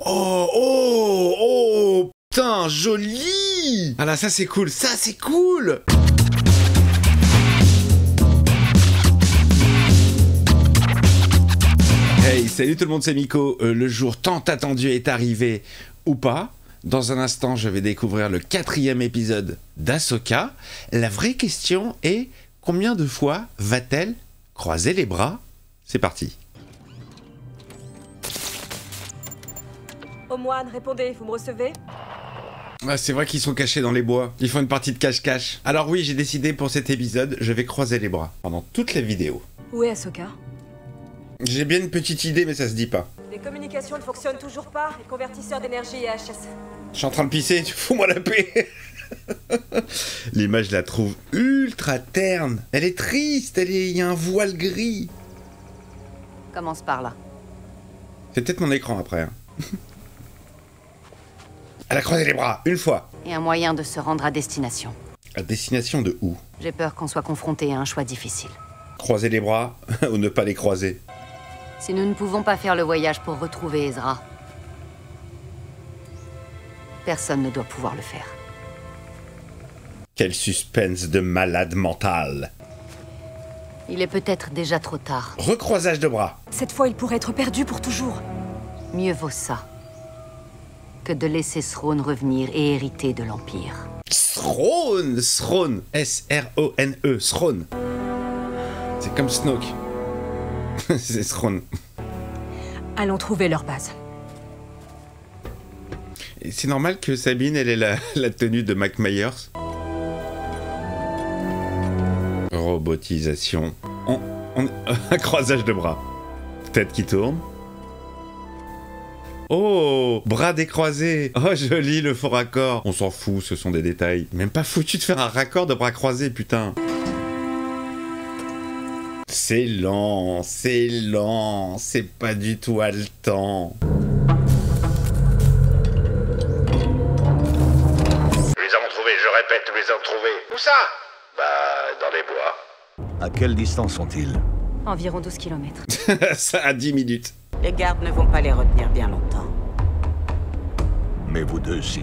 Oh, oh, oh, putain, joli. Ah là, ça c'est cool, ça c'est cool. Hey, salut tout le monde, c'est Miko. Le jour tant attendu est arrivé, ou pas. Dans un instant, je vais découvrir le 4e épisode d'Ahsoka. La vraie question est, combien de fois va-t-elle croiser les bras? C'est parti. Au moine, répondez, vous me recevez? Ah, c'est vrai qu'ils sont cachés dans les bois. Ils font une partie de cache-cache. Alors oui, j'ai décidé pour cet épisode, je vais croiser les bras pendant toute la vidéo. Où est Ahsoka? J'ai bien une petite idée, mais ça se dit pas. Les communications ne fonctionnent toujours pas, les convertisseurs d'énergie et HS. Je suis en train de pisser, tu fous-moi la paix. L'image, je la trouve ultra terne. Elle est triste, il y a un voile gris. Commence par là. C'est peut-être mon écran après. Hein. Elle a croisé les bras, une fois. Et un moyen de se rendre à destination. À destination de où? J'ai peur qu'on soit confronté à un choix difficile. Croiser les bras ou ne pas les croiser? Si nous ne pouvons pas faire le voyage pour retrouver Ezra, personne ne doit pouvoir le faire. Quel suspense de malade mental. Il est peut-être déjà trop tard. Recroisage de bras. Cette fois, il pourrait être perdu pour toujours. Mieux vaut ça que de laisser Throne revenir et hériter de l'Empire. Throne, Throne, S-R-O-N-E, Throne. C'est comme Snoke. C'est Throne. Allons trouver leur base. Et c'est normal que Sabine, elle ait la tenue de Mac Myers. Robotisation. Un croisage de bras. Tête qui tourne. Oh, bras décroisés. Oh, joli le faux raccord. On s'en fout, ce sont des détails. Même pas foutu de faire un raccord de bras croisés, putain. C'est lent, c'est pas du tout haletant. Nous les avons trouvés, je répète, nous les avons trouvés. Où ça? Bah, dans les bois. À quelle distance sont-ils? Environ 12 km. Ça a 10 minutes. Les gardes ne vont pas les retenir bien longtemps. Mais vous deux, si.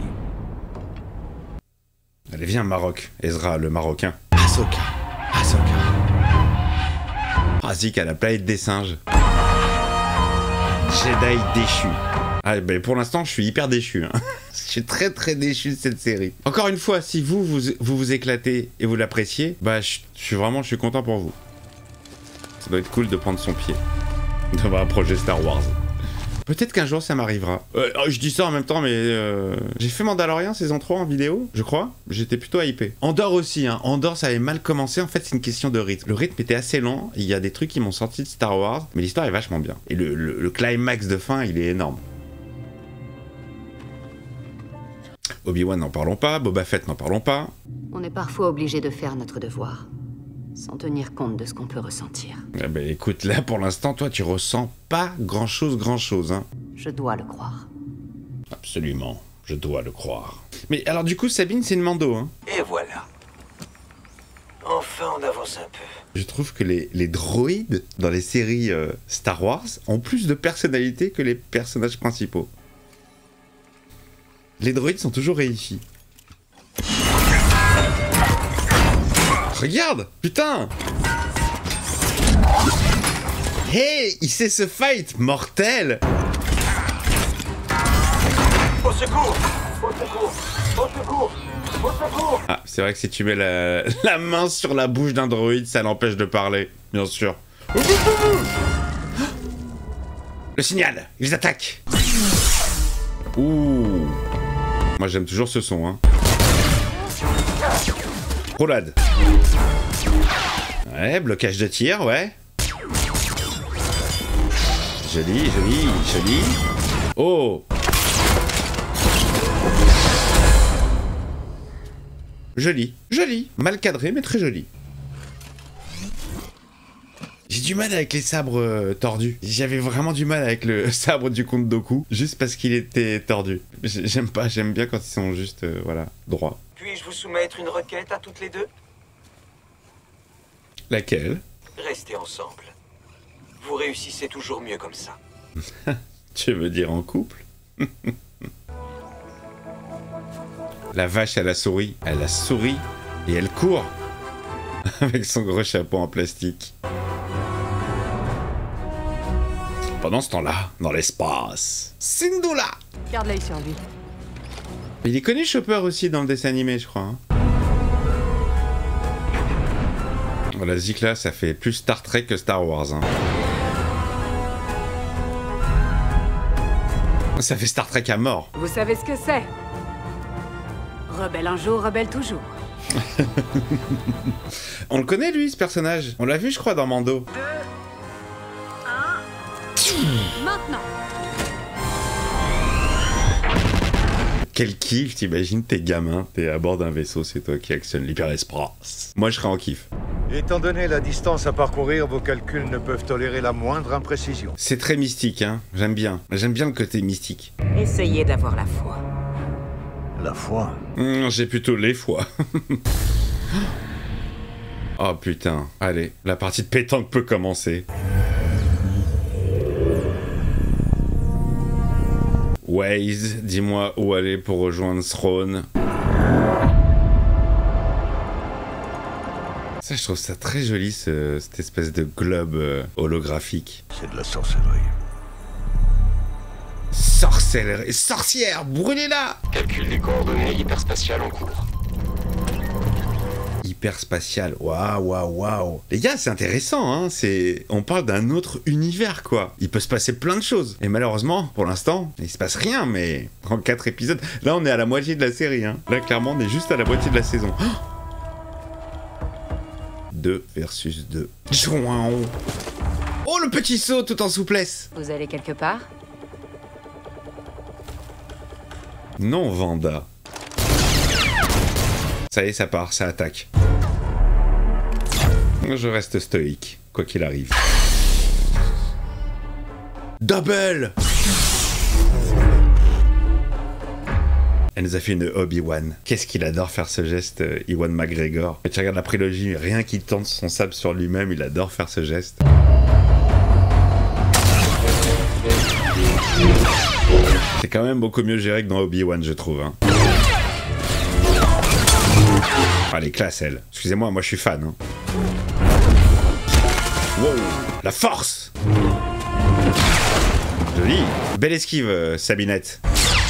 Allez, viens, Maroc. Ezra, le Marocain. Ahsoka. Ah, Zik à la planète des singes. Jedi déchu. Ah, ben pour l'instant, je suis hyper déchu. Hein. Je suis très très déchu de cette série. Encore une fois, si vous éclatez et vous l'appréciez, bah je suis content pour vous. Ça doit être cool de prendre son pied. D'avoir un projet Star Wars. Peut-être qu'un jour ça m'arrivera. Je dis ça en même temps, mais j'ai fait Mandalorian saison 3 en vidéo, je crois. J'étais plutôt hypé. Andorre aussi, hein. Andorre ça avait mal commencé. En fait, c'est une question de rythme. Le rythme était assez lent. Il y a des trucs qui m'ont sorti de Star Wars, mais l'histoire est vachement bien. Et le climax de fin, il est énorme. Obi-Wan, n'en parlons pas. Boba Fett, n'en parlons pas. On est parfois obligé de faire notre devoir, sans tenir compte de ce qu'on peut ressentir. Eh ben, écoute, là, pour l'instant, toi, tu ressens pas grand-chose, hein. Je dois le croire. Absolument, je dois le croire. Mais alors, du coup, Sabine, c'est une Mando, hein. Et voilà. Enfin, on avance un peu. Je trouve que les droïdes dans les séries Star Wars ont plus de personnalité que les personnages principaux. Les droïdes sont toujours réussis. Regarde, putain. Hey, il sait se fight, mortel. Au secours! Au secours! Au secours! Au secours! Ah, c'est vrai que si tu mets la main sur la bouche d'un droïde, ça l'empêche de parler, bien sûr. Le signal, ils attaquent. Ouh. Moi j'aime toujours ce son, hein. Roulade. Ouais, blocage de tir, ouais. Joli. Oh. Joli. Mal cadré, mais très joli. J'ai du mal avec les sabres tordus. J'avais vraiment du mal avec le sabre du comte Dooku, juste parce qu'il était tordu. J'aime pas, j'aime bien quand ils sont juste, voilà, droits. Puis-je vous soumettre une requête à toutes les deux? Laquelle? Restez ensemble. Vous réussissez toujours mieux comme ça. Tu veux dire en couple? La vache, elle a souri et elle court avec son gros chapeau en plastique. Pendant ce temps-là, dans l'espace, Syndulla! Garde l'œil sur lui. Il est connu Chopper aussi dans le dessin animé, je crois. Hein. Voilà, Zik là, ça fait plus Star Trek que Star Wars. Hein. Ça fait Star Trek à mort. Vous savez ce que c'est? Rebelle un jour, rebelle toujours. On le connaît lui, ce personnage. On l'a vu, je crois, dans Mando. 2, 1... Maintenant. Quel kiff, t'imagines, t'es gamin, t'es à bord d'un vaisseau, c'est toi qui actionne l'hyperespace. Moi, je serais en kiff. Étant donné la distance à parcourir, vos calculs ne peuvent tolérer la moindre imprécision. C'est très mystique, hein. J'aime bien. J'aime bien le côté mystique. Essayez d'avoir la foi. La foi. J'ai plutôt les fois. Oh putain. Allez, la partie de pétanque peut commencer. Waze, dis-moi où aller pour rejoindre Throne. Ça, je trouve ça très joli, cette espèce de globe holographique. C'est de la sorcellerie. Sorcellerie, sorcière, brûlez-la! Calcul des coordonnées hyperspatiales en cours. Hyperspatial, waouh. Les gars, c'est intéressant, hein, on parle d'un autre univers, quoi. Il peut se passer plein de choses. Et malheureusement, pour l'instant, il se passe rien, mais en 4 épisodes, là, on est à la moitié de la série, hein. Là, clairement, on est juste à la moitié de la saison. 2 versus 2. Oh, le petit saut tout en souplesse. Vous allez quelque part? Non, Vanda. Ça y est, ça part, ça attaque. Je reste stoïque, quoi qu'il arrive. Double! Elle nous a fait une Obi-Wan. Qu'est-ce qu'il adore faire ce geste, Ewan McGregor. Quand tu regardes la prélogie, rien qu'il tente son sabre sur lui-même, il adore faire ce geste. C'est quand même beaucoup mieux géré que dans Obi-Wan, je trouve. Hein. Ah, les classes, elle. Excusez-moi, moi je suis fan. Hein. Wow, la force! Joli. Belle esquive, Sabinette.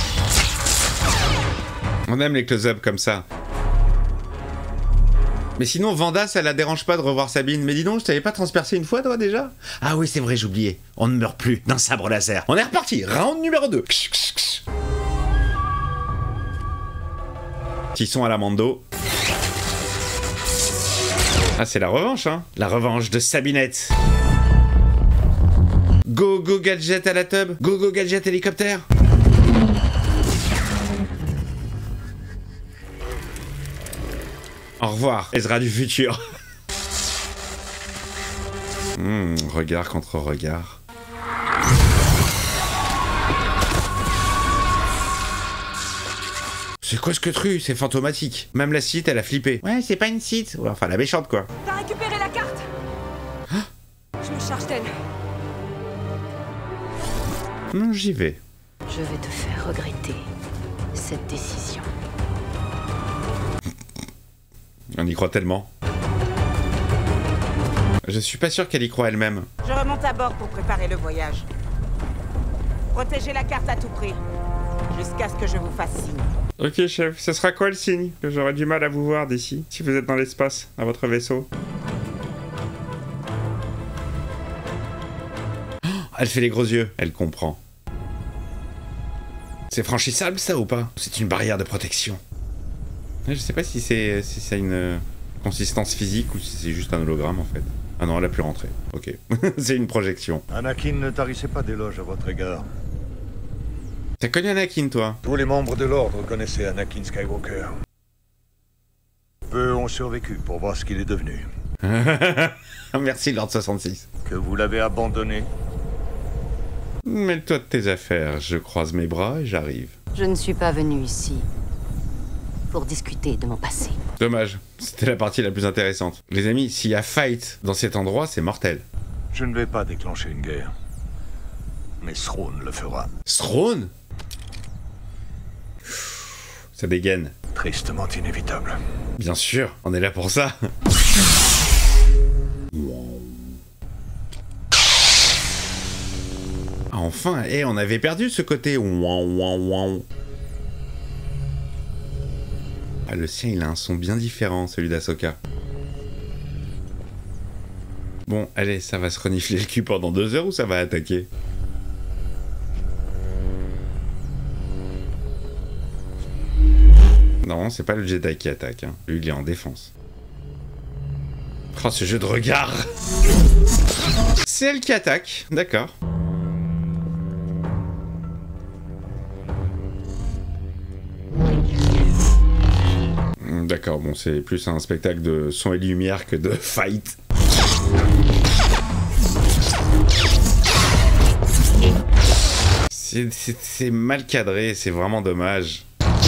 On aime les close-up comme ça. Mais sinon, Vanda, ça la dérange pas de revoir Sabine. Mais dis donc, je t'avais pas transpercé une fois, toi, déjà? Ah oui, c'est vrai, j'oubliais. On ne meurt plus d'un sabre laser. On est reparti. Round numéro 2. Petit son à la Mando. Ah, c'est la revanche, hein. La revanche de Sabinette. Go, go, gadget à la tub. Go, go, gadget hélicoptère. Au revoir, Ezra du futur. Regard contre regard. C'est quoi ce que tru? C'est fantomatique. Même la Sith, elle a flippé. Ouais, c'est pas une Sith. Ouais, enfin, la méchante, quoi. T'as récupéré la carte? Je me charge d'elle. Non, j'y vais. Je vais te faire regretter cette décision. On y croit tellement. Je suis pas sûr qu'elle y croit elle-même. Je remonte à bord pour préparer le voyage. Protégez la carte à tout prix, jusqu'à ce que je vous fasse signe. Ok, chef, ce sera quoi le signe? Que j'aurais du mal à vous voir d'ici, si vous êtes dans l'espace, à votre vaisseau. Oh, elle fait les gros yeux, elle comprend. C'est franchissable ça ou pas? C'est une barrière de protection. Je sais pas si ça a une consistance physique ou si c'est juste un hologramme en fait. Ah non, elle a pu rentrer. Ok. C'est une projection. Anakin ne tarissait pas d'éloges à votre égard. T'as connu Anakin, toi? Tous les membres de l'ordre connaissaient Anakin Skywalker. Peu ont survécu pour voir ce qu'il est devenu. Merci, Lord 66. Que vous l'avez abandonné. Mêle-toi de tes affaires. Je croise mes bras et j'arrive. Je ne suis pas venu ici pour discuter de mon passé. Dommage. C'était la partie la plus intéressante. Les amis, s'il y a fight dans cet endroit, c'est mortel. Je ne vais pas déclencher une guerre. Mais Throne le fera. Throne? Ça dégaine. Tristement inévitable. Bien sûr, on est là pour ça. Ah, enfin, on avait perdu ce côté. Ah, le sien, il a un son bien différent, celui d'Ahsoka. Bon, allez, ça va se renifler le cul pendant 2 heures ou ça va attaquer? Non, c'est pas le Jedi qui attaque, hein. Lui, il est en défense. Oh, ce jeu de regard. C'est elle qui attaque, d'accord. D'accord, bon, c'est plus un spectacle de son et lumière que de fight. C'est mal cadré, c'est vraiment dommage.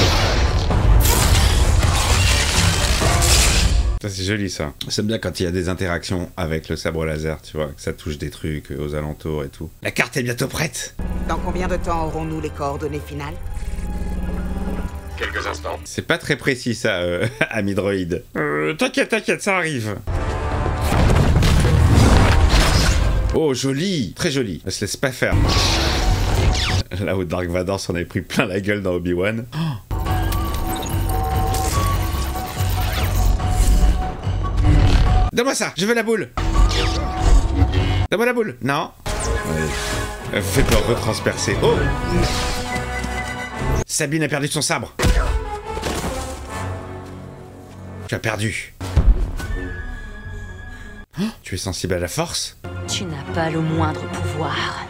Ça, c'est joli, ça. J'aime bien quand il y a des interactions avec le sabre laser, tu vois, que ça touche des trucs aux alentours et tout. La carte est bientôt prête. Dans combien de temps aurons-nous les coordonnées finales? Quelques instants. C'est pas très précis, ça, ami droïde. T'inquiète, ça arrive. Oh, joli. Très joli. Elle se laisse pas faire. Là où Dark Vador s'en est pris plein la gueule dans Obi-Wan. Oh. Donne-moi ça, je veux la boule. Donne-moi la boule. Non. Ouais. Fais-toi retranspercer. Oh. Sabine a perdu son sabre. Tu as perdu. Oh, tu es sensible à la force? Tu n'as pas le moindre pouvoir.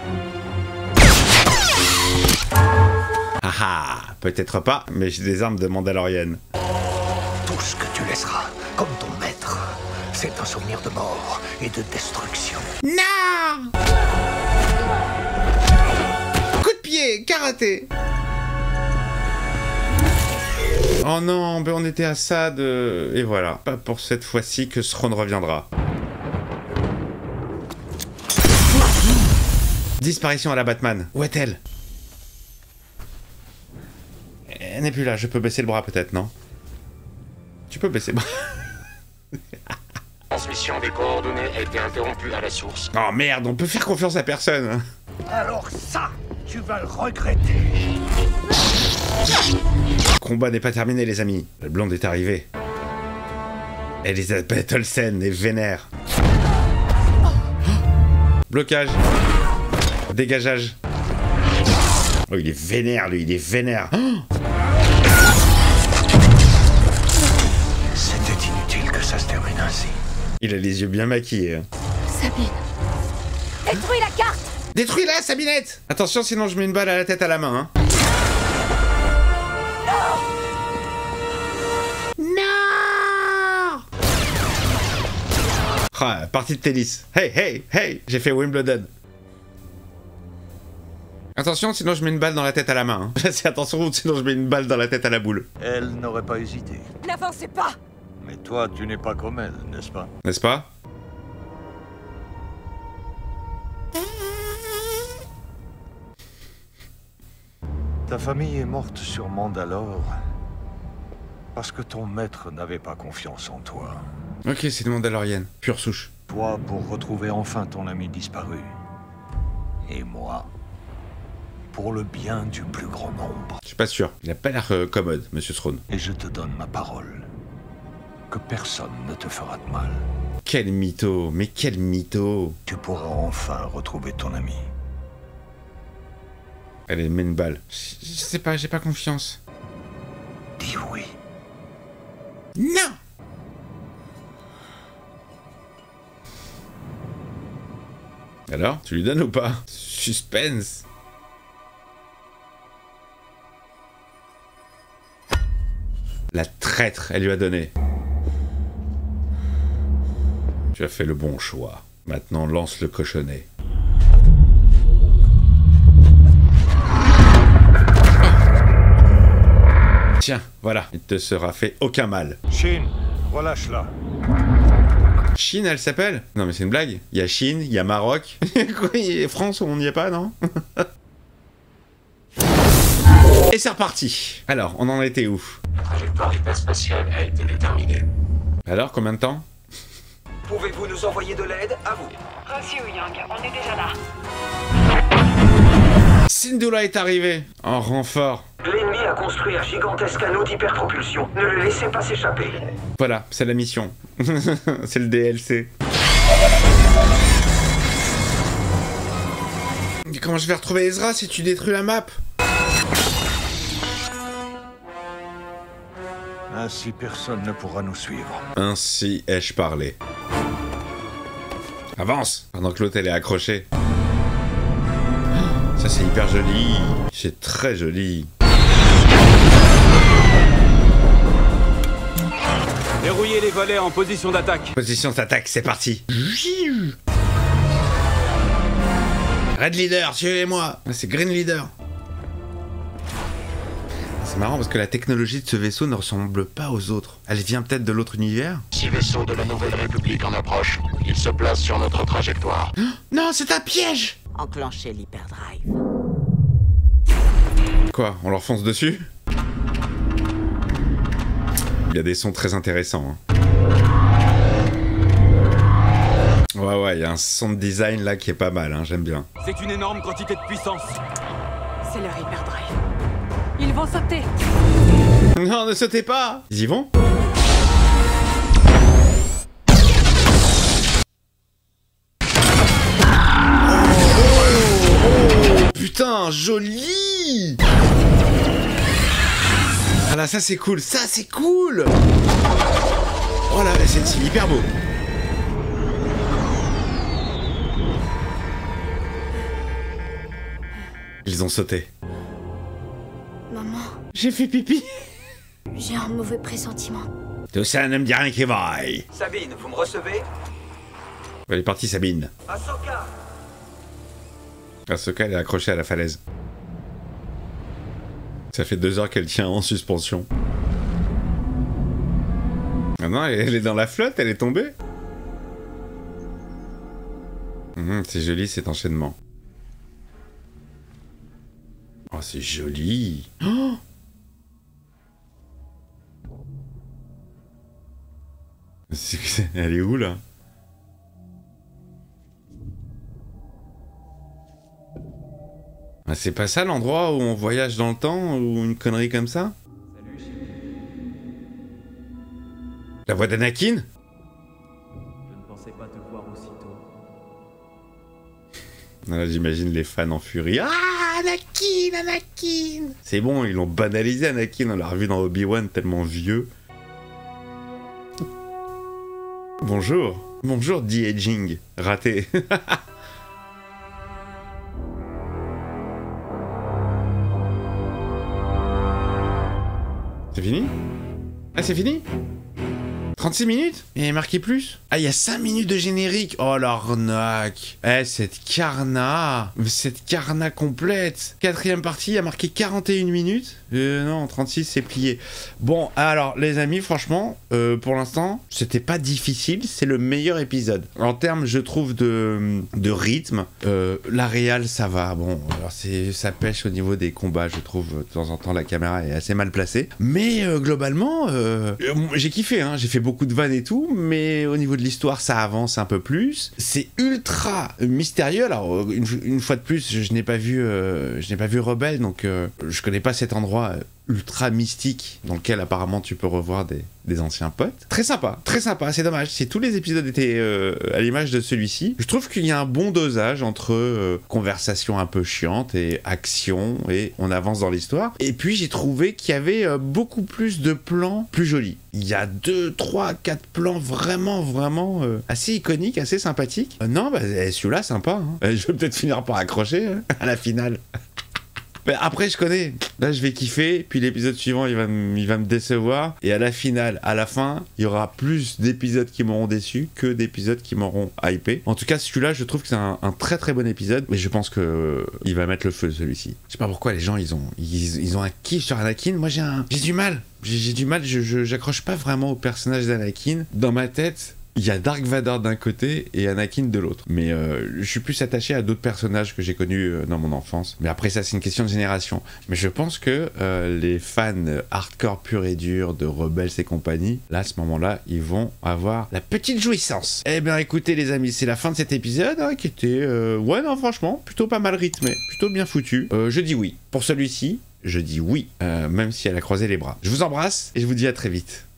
Ah ah, peut-être pas, mais j'ai des armes de Mandalorienne. Tout ce que tu laisseras, comme ton maître, c'est un souvenir de mort et de destruction. Non! Coup de pied, karaté. Oh non, ben on était à ça de... Et voilà, pas pour cette fois-ci que Thrawn reviendra. Disparition à la Batman. Où est-elle? Elle n'est plus là, je peux baisser le bras peut-être, non? Tu peux baisser le bras. Transmission des coordonnées a été interrompue à la source. Oh merde, on peut faire confiance à personne. Alors ça, tu vas le regretter. Le combat n'est pas terminé, les amis. La blonde est arrivée. Elisabeth Olsen est vénère. Blocage. Dégageage. Oh, il est vénère, lui, il est vénère. C'était inutile que ça se termine ainsi. Il a les yeux bien maquillés. Sabine, détruis la carte! Détruis-la, Sabinette! Attention, sinon je mets une balle à la tête à la main, hein. Non! Ah, partie de tennis. Hey, j'ai fait Wimbledon. Attention, sinon je mets une balle dans la tête à la main. Hein. C'est attention, sinon je mets une balle dans la tête à la boule. Elle n'aurait pas hésité. N'avancez pas! Mais toi, tu n'es pas comme elle, n'est-ce pas? N'est-ce pas? Ta famille est morte sur Mandalore parce que ton maître n'avait pas confiance en toi. Ok, c'est une Mandalorienne, pure souche. Toi, pour retrouver enfin ton ami disparu. Et moi, pour le bien du plus grand nombre. Je suis pas sûr. Il a pas l'air commode, Monsieur Thrawn. Et je te donne ma parole que personne ne te fera de mal. Quel mytho, mais quel mytho. Tu pourras enfin retrouver ton ami. Allez, mets une balle. Je sais pas, j'ai pas confiance. Dis oui. Non! Alors, tu lui donnes ou pas? Suspense. La traître, elle lui a donné. Tu as fait le bon choix. Maintenant, lance le cochonnet. Tiens, voilà, il te sera fait aucun mal. Chine, relâche-la. Chine, elle s'appelle? Non mais c'est une blague. Il y a Chine, il y a Maroc. Quoi, France, on n'y est pas, non? Et c'est reparti. Alors, on en était où? La trajectoire hyperspatiale a été déterminée. Alors, combien de temps? Pouvez-vous nous envoyer de l'aide? À vous. Reçu, Yang. On est déjà là. Syndulla est arrivé en renfort. L'ennemi a construit un gigantesque anneau d'hyperpropulsion. Ne le laissez pas s'échapper. Voilà, c'est la mission. C'est le DLC. Mais comment je vais retrouver Ezra si tu détruis la map? Ainsi, personne ne pourra nous suivre. Ainsi ai-je parlé. Avance! Pendant que l'autre elle est accrochée. Ça c'est hyper joli. C'est très joli. Dérouillez les volets en position d'attaque. Position d'attaque, c'est parti. Red Leader, suivez-moi. Ah, c'est Green Leader. C'est marrant parce que la technologie de ce vaisseau ne ressemble pas aux autres. Elle vient peut-être de l'autre univers? 6 vaisseaux de la Nouvelle République en approche. Ils se placent sur notre trajectoire. Non, c'est un piège! Enclenchez l'hyperdrive. Quoi, on leur fonce dessus? Il y a des sons très intéressants. Hein. Ouais, il y a un son de design là qui est pas mal, hein, j'aime bien. C'est une énorme quantité de puissance. C'est leur hyperdrive. Ils vont sauter. Non, ne sautez pas! Ils y vont? Putain, joli! Ah là, ça c'est cool, ça c'est cool! Oh là, c'est hyper beau. Ils ont sauté. Maman, J'ai fait pipi. j'ai un mauvais pressentiment. Tout ça ne me dit rien qui vaille. Sabine, vous me recevez? Elle est partie, Sabine. Ahsoka! Ahsoka, elle est accrochée à la falaise. Ça fait 2 heures qu'elle tient en suspension. Ah non, elle est dans la flotte, elle est tombée. C'est joli cet enchaînement. Oh, c'est joli. Oh, elle est où là? Ah, c'est pas ça l'endroit où on voyage dans le temps ou une connerie comme ça? La voix d'Anakin? Je ne pensais pas te voir aussitôt. Là, j'imagine les fans en furie. Ah, Anakin, Anakin! C'est bon, ils l'ont banalisé Anakin, on l'a revu dans Obi-Wan tellement vieux. Bonjour. Bonjour, de-aging. Raté. C'est fini? Ah, c'est fini? 36 minutes? Il y a marqué plus? Ah, il y a 5 minutes de générique. Oh, l'arnaque. Eh, cette carna complète. 4ème partie, il y a marqué 41 minutes. Non, 36, c'est plié. Bon, alors, les amis, franchement, pour l'instant, c'était pas difficile. C'est le meilleur épisode. En termes, je trouve, de rythme, la réal, ça va. Bon, alors, ça pêche au niveau des combats, je trouve. De temps en temps, la caméra est assez mal placée. Mais, globalement, j'ai kiffé, hein. J'ai fait beaucoup de vannes et tout, mais au niveau de l'histoire, ça avance un peu plus. C'est ultra mystérieux. Alors, une fois de plus, je n'ai pas vu Rebelle, donc je connais pas cet endroit ultra mystique dans lequel apparemment tu peux revoir des anciens potes. Très sympa, c'est dommage. Si tous les épisodes étaient à l'image de celui-ci, je trouve qu'il y a un bon dosage entre conversation un peu chiante et action, et on avance dans l'histoire. Et puis j'ai trouvé qu'il y avait beaucoup plus de plans plus jolis. Il y a 2, 3, 4 plans vraiment assez iconiques, assez sympathiques. Non, bah celui-là sympa, hein. Je vais peut-être finir par accrocher à la finale. Mais après, je connais. Là, je vais kiffer. Puis l'épisode suivant, il va me décevoir. Et à la finale, à la fin, il y aura plus d'épisodes qui m'auront déçu que d'épisodes qui m'auront hypé. En tout cas, celui-là, je trouve que c'est un très très bon épisode. Mais je pense que il va mettre le feu, celui-ci. Je sais pas pourquoi les gens, ils ont un kiff sur Anakin. Moi, j'ai du mal. J'ai du mal. J'accroche pas vraiment au personnage d'Anakin. Dans ma tête, Il y a Dark Vador d'un côté et Anakin de l'autre. Mais je suis plus attaché à d'autres personnages que j'ai connus dans mon enfance. Mais après ça, c'est une question de génération. Mais je pense que les fans hardcore pur et dur de Rebels et compagnie, là, à ce moment-là, ils vont avoir la petite jouissance. Eh bien, écoutez les amis, c'est la fin de cet épisode hein, qui était, ouais, non, franchement, plutôt pas mal rythmé, plutôt bien foutu. Je dis oui. Pour celui-ci, je dis oui, même si elle a croisé les bras. Je vous embrasse et je vous dis à très vite.